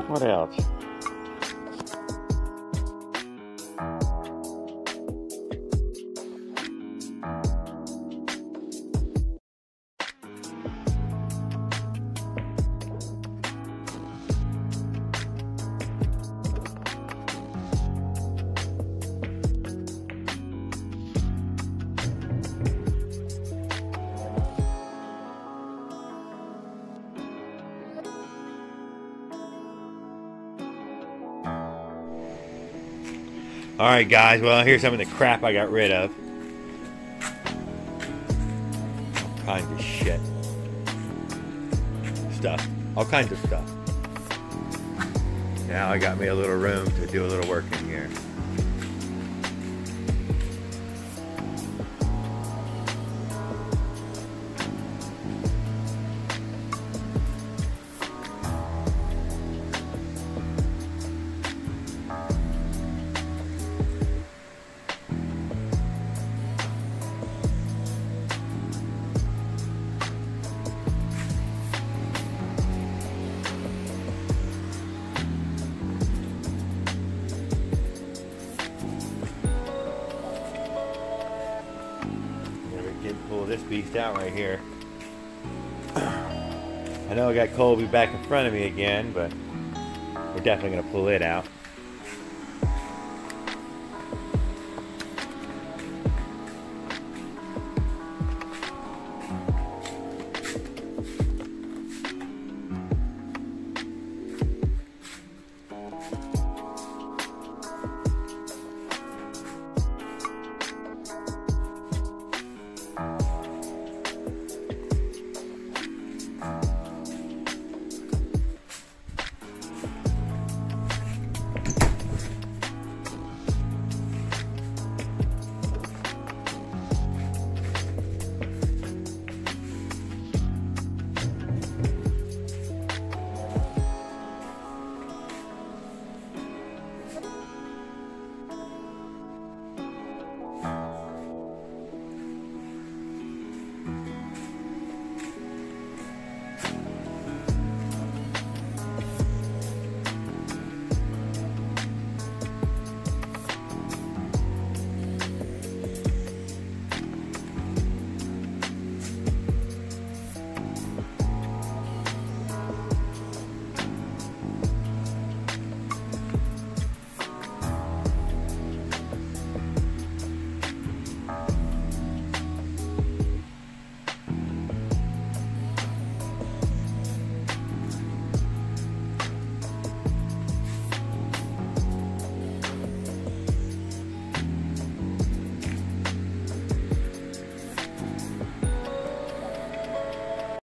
What else? Alright guys, well here's some of the crap I got rid of. All kinds of shit. Stuff. All kinds of stuff. Now I got me a little room to do a little work in here. Pull this beast out right here. I know I got Colby back in front of me again, but we're definitely going to pull it out.